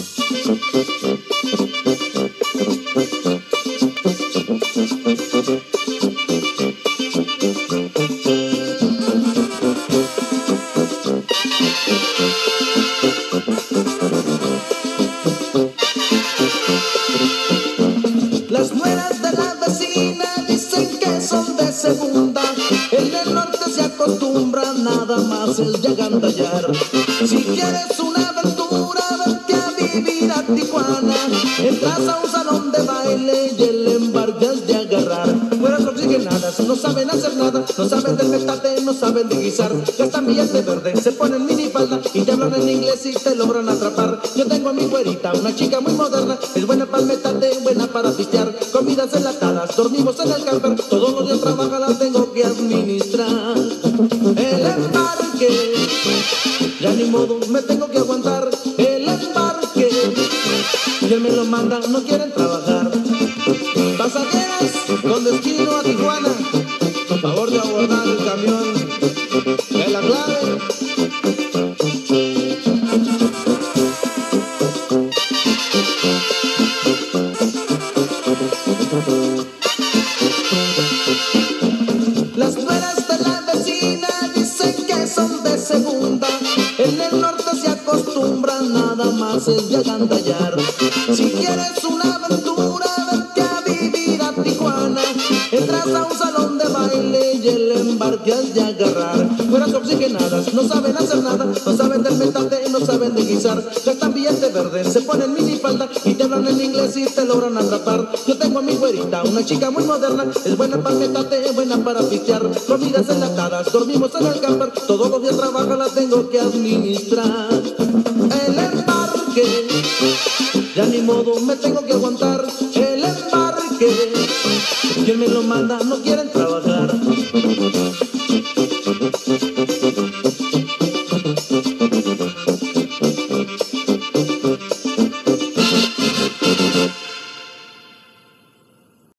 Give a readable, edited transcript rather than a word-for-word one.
Las nueras de la vecina dicen que son de segunda. En el norte se acostumbra, nada más es de agandallar. Si quieres una aventura, vete a vivir a Tijuana. Entras a un salón de baile y el embarque es de agarrar. Mueras oxigenadas, no saben hacer nada, no saben del metate, no saben de guisar. Gastan billete verde, se ponen minifalda y te hablan en inglés y te logran atrapar. Yo tengo a mi güerita, una chica muy moderna, es buena para el metate, buena para pistear. Comidas enlatadas, dormimos en el camper, todos los días trabaja, la tengo que administrar. El embarque, ya ni modo, me tengo que aguantar. El embarque, y él me lo manda, no quieren trabajar. Pasajeras con destino a Tijuana, favor de abordar el camión de la clave. Las nueras de la vecina dicen que son de segunda. En el norte se acostumbra, nada más es de agandallar. Si quieres una aventura, vete a vivir a Tijuana. Entras a un salón de baile y el embarque es de agarrar. Fueras oxigenadas, no saben hacer nada, no saben del metate, no saben de guisar. Gastan billete verde, se ponen minifalda y te hablan en inglés y te logran atrapar. Yo tengo a mi güerita, una chica muy moderna, es buena para el metate, buena para pistear. Comidas enlatadas, dormimos en el camper, todos los días trabaja, la tengo que administrar. El embarque, ya ni modo, me tengo que aguantar. El embarque, quien me lo manda, no quieren trabajar.